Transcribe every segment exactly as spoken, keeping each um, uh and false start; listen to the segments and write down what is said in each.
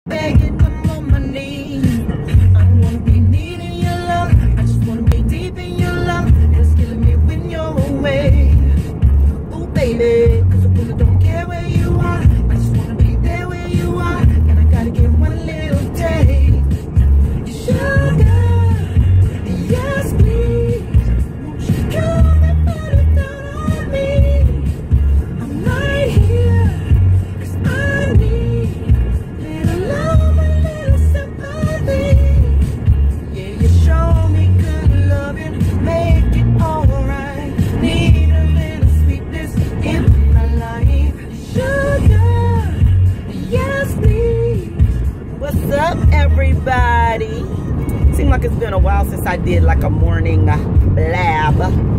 Begging up on my knees. I don't wanna be needing your love. I just wanna be deep in your love. It's killing me when you're away. Ooh, baby, cause I really don't care where you are. I just wanna be there where you are. And I gotta get one little taste. Sugar, yes please. Won't you come and put it down on me? I'm right here, cause I need little love, a little sympathy. Yeah, you show me good loving, make it alright. Need a little sweetness in my life. Sugar, yes please. What's up, everybody? Seems like it's been a while since I did like a morning blab.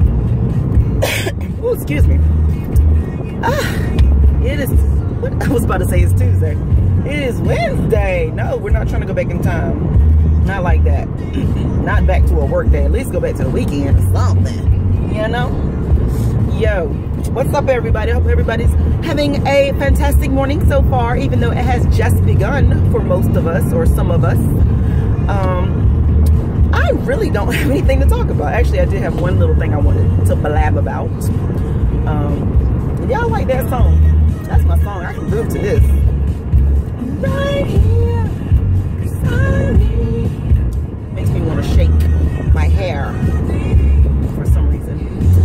Oh, excuse me. Ah, it is, what I was about to say it's Tuesday. It is Wednesday. No, we're not trying to go back in time. Not like that. Not back to a work day. At least go back to the weekend or something. You know? Yo, what's up, everybody? I hope everybody's having a fantastic morning so far, even though it has just begun for most of us, or some of us. Um, I really don't have anything to talk about. Actually, I did have one little thing I wanted to blab about. Um, y'all like that song? That's my song. I can move to this. Right here, 'cause I need. Makes me want to shake my hair for some reason.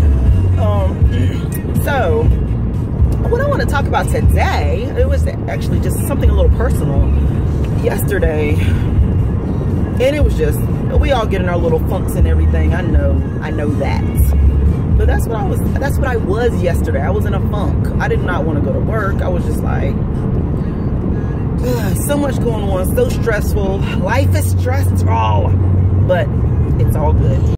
Um, so, what I want to talk about today, it was actually just something a little personal. Yesterday, and it was just, we all get in our little funks and everything. I know, I know that. But that's what I was, that's what I was yesterday. I was in a funk. I did not want to go to work. I was just like, ugh, so much going on, so stressful. Life is stressful, but it's all good.